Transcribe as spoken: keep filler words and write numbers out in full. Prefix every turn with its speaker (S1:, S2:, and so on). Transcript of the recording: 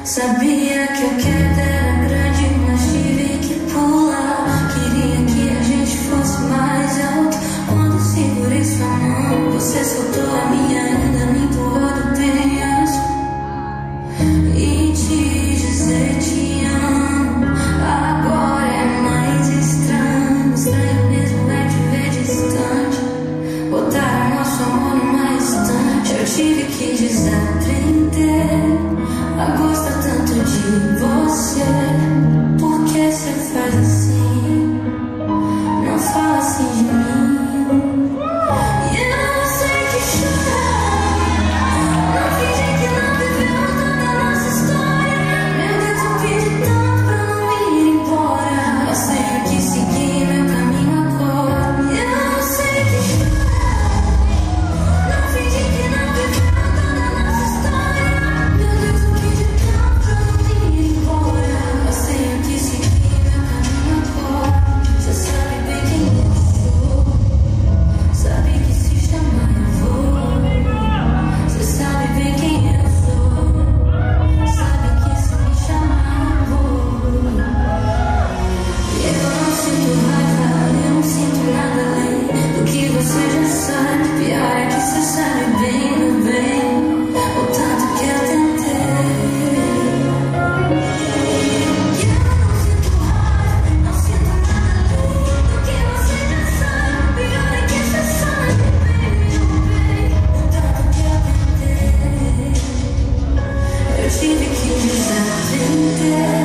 S1: Sabia que a queda era grande, mas tive que pular. Queria que a gente fosse mais alto. Quando segurei sua mão, você soltou a minha, ainda me empurrou do penhasco. E te dizer te amo agora é mais estranho. Estranho mesmo é te ver distante. Botar nosso amor numa estante. Eu tive que desaprender a gostar tanto de você. Por que você faz assim? Não fala assim de mim. E eu não sei que chorar. Não finge que não viveu toda a nossa história. Meu Deus, eu pedi tanto pra não ir embora. Eu tenho que seguir meu caminho agora. E eu não sei que chorar. Não finge que não viveu toda a nossa história. Meu Deus, eu pedi tanto pra não ir embora. Eu tenho que seguir meu caminho agora. Você sabe bem quem eu sou. Sabe que se chamar eu vou. Você sabe bem quem eu sou. Sabe que se me chamar eu vou. E eu não sinto raiva, eu não sinto nada além do que você já sabe. Pior é que você sabe bem, meu bem, o tanto que eu tentei. E eu não sinto raiva, não sinto nada além do que você já sabe. Pior é que você sabe bem, meu bem, o tanto que eu tentei. Eu tive que desaprender